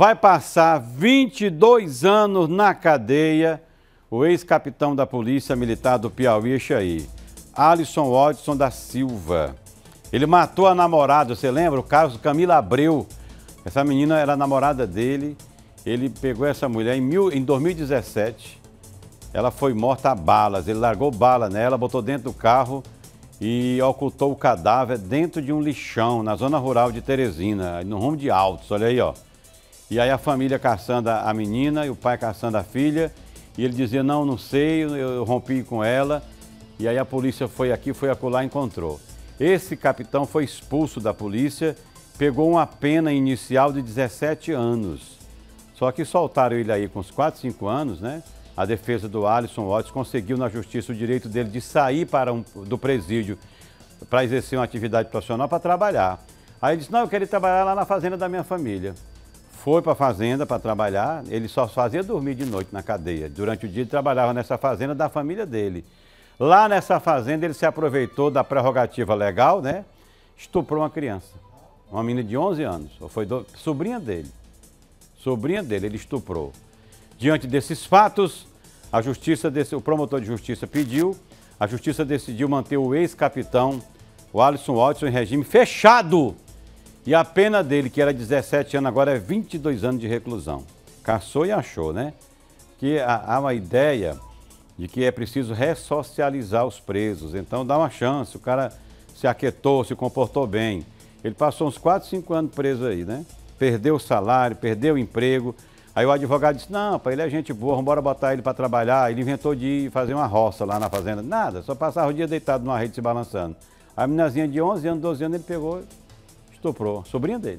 vai passar 22 anos na cadeia o ex-capitão da Polícia Militar do Piauí, aí, Alisson Watson da Silva. Ele matou a namorada, você lembra? O caso Camila Abreu. Essa menina era a namorada dele. Ele pegou essa mulher em 2017. Ela foi morta a balas. Ele largou bala nela, botou dentro do carro e ocultou o cadáver dentro de um lixão na zona rural de Teresina, no rumo de Altos, olha aí, ó. E aí a família caçando a menina e o pai caçando a filha. E ele dizia, não sei, eu rompi com ela. E aí a polícia foi aqui, foi acolá e encontrou. Esse capitão foi expulso da polícia, pegou uma pena inicial de 17 anos. Só que soltaram ele aí com uns 4, 5 anos, né? A defesa do Alisson Watson conseguiu na justiça o direito dele de sair do presídio para exercer uma atividade profissional para trabalhar. Aí ele disse, não, eu quero ir trabalhar lá na fazenda da minha família. Foi para a fazenda para trabalhar, ele só fazia dormir de noite na cadeia. Durante o dia ele trabalhava nessa fazenda da família dele. Lá nessa fazenda ele se aproveitou da prerrogativa legal, né? Estuprou uma criança, uma menina de 11 anos, foi sobrinha dele. Sobrinha dele, ele estuprou. Diante desses fatos, o promotor de justiça pediu, a justiça decidiu manter o ex-capitão, o Alisson Watson, em regime fechado. E a pena dele, que era 17 anos, agora é 22 anos de reclusão. Caçou e achou, né? Que há uma ideia de que é preciso ressocializar os presos. Então dá uma chance, o cara se aquietou, se comportou bem. Ele passou uns 4, 5 anos preso aí, né? Perdeu o salário, perdeu o emprego. Aí o advogado disse, não, pai, ele é gente boa, vamos embora botar ele para trabalhar. Ele inventou de ir fazer uma roça lá na fazenda. Nada, só passava o dia deitado numa rede se balançando. A meninazinha de 11 anos, 12 anos, ele pegou, estuprou, sobrinha dele.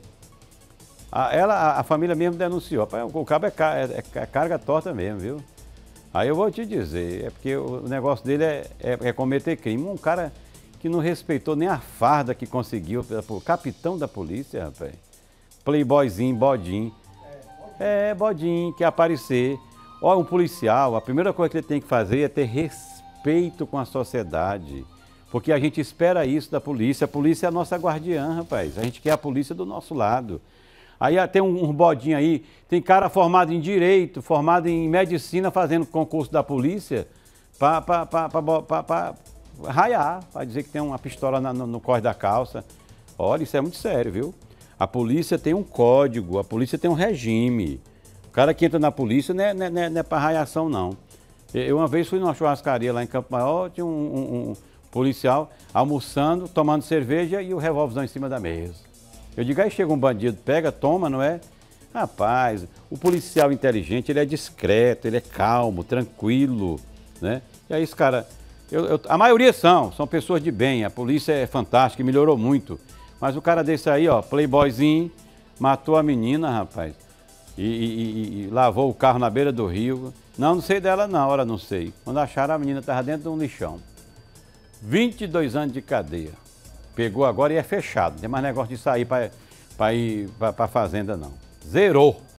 A família mesmo denunciou. Pai, o cabo é carga torta mesmo, viu? Aí eu vou te dizer, é porque o negócio dele é cometer crime. Um cara que não respeitou nem a farda que conseguiu, o capitão da polícia, rapaz. Playboyzinho, bodinho. Bodinho, quer aparecer. Olha, um policial, a primeira coisa que ele tem que fazer é ter respeito com a sociedade. Porque a gente espera isso da polícia. A polícia é a nossa guardiã, rapaz. A gente quer a polícia do nosso lado. Aí tem um bodinho aí, tem cara formado em direito, formado em medicina, fazendo concurso da polícia para raiar, para dizer que tem uma pistola no corre da calça. Olha, isso é muito sério, viu? A polícia tem um código, a polícia tem um regime. O cara que entra na polícia não é para raiação, não. Eu uma vez fui numa churrascaria lá em Campo Maior, tinha um policial almoçando, tomando cerveja e o revólverzão em cima da mesa. Eu digo, aí chega um bandido, pega, toma, não é? Rapaz, o policial inteligente, ele é discreto, ele é calmo, tranquilo, né? E aí esse cara, a maioria são pessoas de bem, a polícia é fantástica, melhorou muito. Mas o cara desse aí, ó, playboyzinho, matou a menina, rapaz, e lavou o carro na beira do rio. Não sei dela na hora, não sei. Quando acharam, a menina estava dentro de um lixão. 22 anos de cadeia. Pegou agora e é fechado. Não tem mais negócio de sair para ir para a fazenda, não. Zerou.